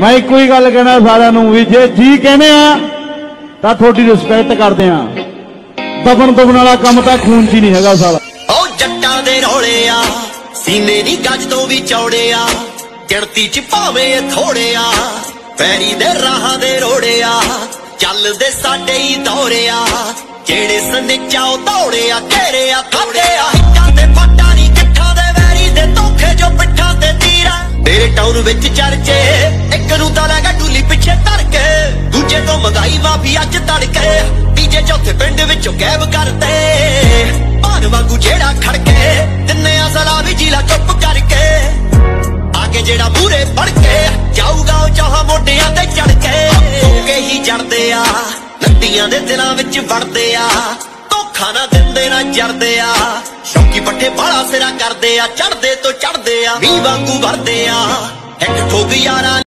मैं एको ही गल कहना सारिਆਂ ਨੂੰ ਵੀ जे जी कहने ਤਾਂ थोड़ी रिस्पैक्ट करते हैं। दबन दुबन वाला काम तो खून च ही नहीं है साला। ओ जट्टां दे रौले आ सीने दी गज तो भी चौड़े आ गिणती च भावे थोड़े आ पैरी दे राहां दे रोड़े आ चलदे साडे ही दौरे आ जेड़े सनिचा ओ दौड़े आ घेरे आ थोड़े आ हिक्कां ते फट्टा नी किट्ठां दे वैरी दे धोखे जो पिट्ठां ते तीरा तेरे टाउन विच चर्चे एक नूं तां लगा डुली पिछे धर के दूजे तो मंगाई माफी अज तड़के तीजे चौथे पिंड विचों गैब करते भान वांगू जेड़ा खड़के तिन्ने असला भी जिला चुप करके आगे जेड़ा मूरे पड़ के जाऊगा चाह मोटियां ते चढ़ के ही जड़दे आ नदियां दे दिलां विच वड़दे आ धोखा ना दिंदे ना जरदे आ शौकी पट्ठे बाला सिरा करदे आ चढ़दे तो चढ़दे आ वी वांगू वरदे आ एक ठोग यारा